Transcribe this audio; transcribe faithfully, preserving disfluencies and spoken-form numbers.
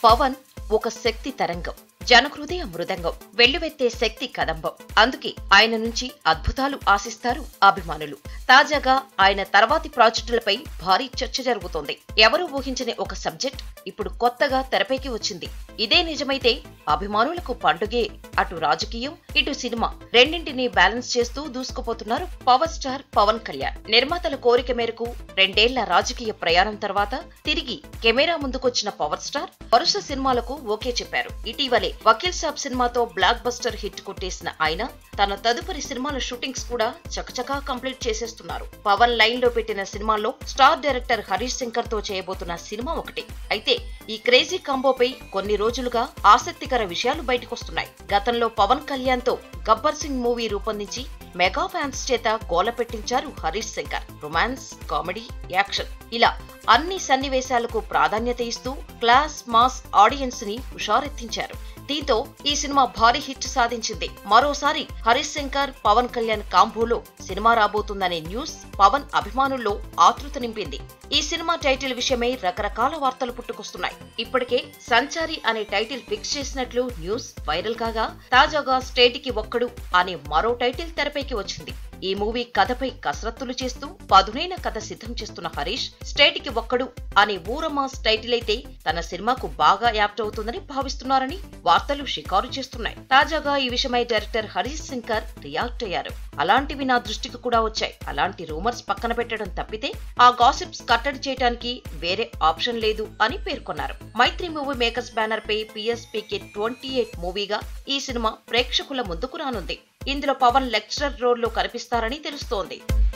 పవన్ ఒక శక్తి తరంగం, జనహృదయ మృదంగం, వెల్లువెత్తే శక్తి కదంబం. అందుకే ఆయన నుంచి అద్భుతాలు ఆశిస్తారు అభిమానులు. తాజాగా ఆయన తర్వాతి ప్రాజెక్టులపై భారీ చర్చ జరుగుతోంది. ఎవరూ ఊహించని ఒక సబ్జెక్ట్ ఇప్పుడు కొత్తగా తెరపైకి వచ్చింది. ఇదే నిజమైతే అభిమానులకు పండుగే. అటు రాజకీయం, ఇటు సినిమా రెండింటినీ బ్యాలెన్స్ చేస్తూ దూసుకుపోతున్నారు పవర్ స్టార్ పవన్ కళ్యాణ్. నిర్మాతల కోరిక మేరకు రెండేళ్ల రాజకీయ ప్రయాణం తర్వాత తిరిగి కెమెరా ముందుకొచ్చిన పవర్ స్టార్ వరుస సినిమాలకు ఓకే చెప్పారు. ఇటీవలే వకీల్ సాబ్ సినిమాతో బ్లాక్ బస్టర్ హిట్ కొట్టేసిన ఆయన తన తదుపరి సినిమాల షూటింగ్స్ కూడా చకచకా కంప్లీట్ చేసేస్తున్నారు. పవన్ లైన్ లో పెట్టిన సినిమాల్లో స్టార్ డైరెక్టర్ హరీష్ శంకర్ తో చేయబోతున్న సినిమా ఒకటి. అయితే ఈ క్రేజీ కాంబోపై కొన్ని రోజులుగా ఆసక్తికర విషయాలు బయటకొస్తున్నాయి. గతంలో పవన్ కళ్యాణ్ తో గబ్బర్ సింగ్ మూవీ రూపొందించి మెగా ఫ్యాన్స్ చేత గోల పెట్టించారు Harish Shankar. Romance, comedy, action ఇలా అన్ని సన్నివేశాలకు ప్రాధాన్యత ఇస్తూ క్లాస్ మాస్ ఆడియన్స్ ని హుషారెత్తించారు. దీంతో ఈ సినిమా భారీ హిట్ సాధించింది. మరోసారి హరీష్ శంకర్, పవన్ కళ్యాణ్ కాంబోలో సినిమా రాబోతుందనే న్యూస్ పవన్ అభిమానుల్లో ఆతృత నింపింది. ఈ సినిమా టైటిల్ విషయమై రకరకాల వార్తలు పుట్టుకొస్తున్నాయి. ఇప్పటికే సంచారి అనే టైటిల్ ఫిక్స్ చేసినట్లు న్యూస్ వైరల్ కాగా, తాజాగా స్టేటికి ఒక్కడు అనే మరో టైటిల్ తెరపైకి వచ్చింది. ఈ మూవీ కథపై కసరత్తులు చేస్తూ పదునైన కథ సిద్ధం చేస్తున్న హరీష్, స్టేటికి ఒక్కడు అనే ఊరమాస్ టైటిల్ అయితే తన సినిమాకు బాగా యాప్ట్ అవుతుందని భావిస్తున్నారని వార్తలు షికారు చేస్తున్నాయి. తాజాగా ఈ విషయమై డైరెక్టర్ హరీష్ శంకర్ రియాక్ట్ అయ్యారు. అలాంటివి నా దృష్టికి కూడా వచ్చాయి. అలాంటి రూమర్స్ పక్కన పెట్టడం తప్పితే ఆ గాసిప్స్ కట్టడి చేయడానికి వేరే ఆప్షన్ లేదు అని పేర్కొన్నారు. మైత్రి మూవీ మేకర్స్ బ్యానర్ పై పిఎస్పీకే ట్వంటీ ఎయిట్ మూవీగా ఈ సినిమా ప్రేక్షకుల ముందుకు రానుంది. ఇందులో పవన్ లెక్చరర్ రోల్ లో కనిపిస్తారని తెలుస్తోంది.